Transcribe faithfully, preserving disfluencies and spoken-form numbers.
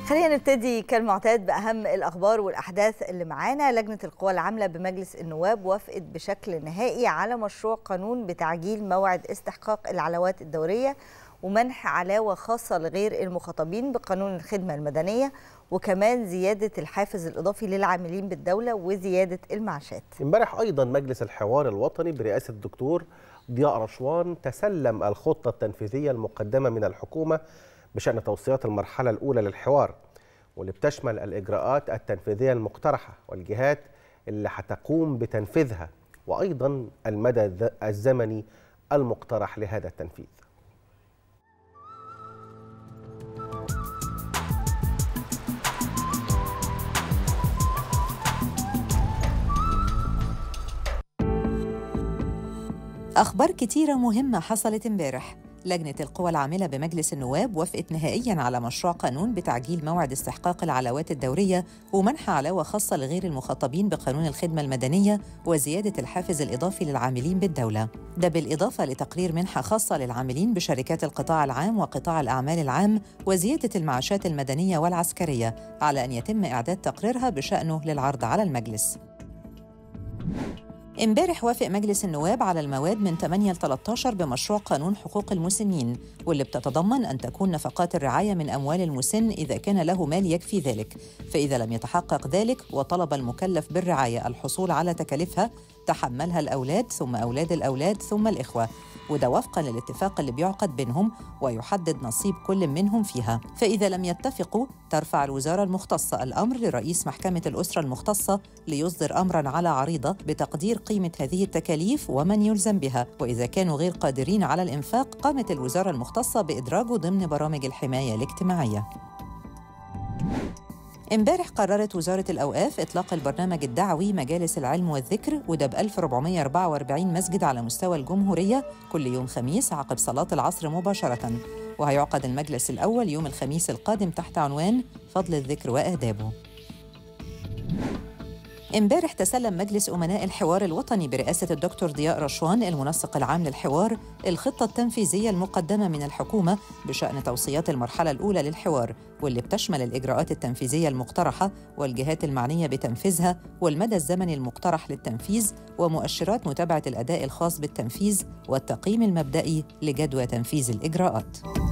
خلينا نبتدي كالمعتاد بأهم الأخبار والأحداث اللي معانا. لجنة القوى العاملة بمجلس النواب وافقت بشكل نهائي على مشروع قانون بتعجيل موعد استحقاق العلاوات الدورية ومنح علاوة خاصة لغير المخاطبين بقانون الخدمة المدنية، وكمان زيادة الحافز الإضافي للعاملين بالدولة وزيادة المعاشات. امبارح أيضا مجلس الحوار الوطني برئاسة الدكتور ضياء رشوان تسلم الخطة التنفيذية المقدمة من الحكومة بشأن توصيات المرحلة الأولى للحوار، واللي بتشمل الإجراءات التنفيذية المقترحة والجهات اللي هتقوم بتنفيذها، وأيضا المدى الزمني المقترح لهذا التنفيذ. أخبار كتيرة مهمة حصلت امبارح. لجنة القوى العاملة بمجلس النواب وافقت نهائياً على مشروع قانون بتعجيل موعد استحقاق العلاوات الدورية ومنح علاوة خاصة لغير المخاطبين بقانون الخدمة المدنية وزيادة الحافز الإضافي للعاملين بالدولة. ده بالإضافة لتقرير منحة خاصة للعاملين بشركات القطاع العام وقطاع الأعمال العام وزيادة المعاشات المدنية والعسكرية، على أن يتم إعداد تقريرها بشأنه للعرض على المجلس. امبارح وافق مجلس النواب على المواد من ثمانية ل ثلاثة عشر بمشروع قانون حقوق المسنين، واللي بتتضمن أن تكون نفقات الرعاية من أموال المسن إذا كان له مال يكفي ذلك، فإذا لم يتحقق ذلك وطلب المكلف بالرعاية الحصول على تكاليفها تحملها الأولاد ثم أولاد الأولاد ثم الإخوة، وده وفقاً للاتفاق اللي بيعقد بينهم ويحدد نصيب كل منهم فيها. فإذا لم يتفقوا ترفع الوزارة المختصة الأمر لرئيس محكمة الأسرة المختصة ليصدر أمراً على عريضة بتقدير قيمة هذه التكاليف ومن يلزم بها، وإذا كانوا غير قادرين على الإنفاق قامت الوزارة المختصة بإدراجه ضمن برامج الحماية الاجتماعية. امبارح قررت وزارة الأوقاف إطلاق البرنامج الدعوي مجالس العلم والذكر، وده ب ألف وأربعمائة وأربعة وأربعين مسجد على مستوى الجمهورية كل يوم خميس عقب صلاة العصر مباشرة، وهيعقد المجلس الأول يوم الخميس القادم تحت عنوان فضل الذكر وآدابه. امبارح تسلم مجلس أمناء الحوار الوطني برئاسة الدكتور ضياء رشوان المنسق العام للحوار الخطة التنفيذية المقدمة من الحكومة بشأن توصيات المرحلة الأولى للحوار، واللي بتشمل الإجراءات التنفيذية المقترحة والجهات المعنية بتنفيذها والمدى الزمني المقترح للتنفيذ ومؤشرات متابعة الأداء الخاص بالتنفيذ والتقييم المبدئي لجدوى تنفيذ الإجراءات.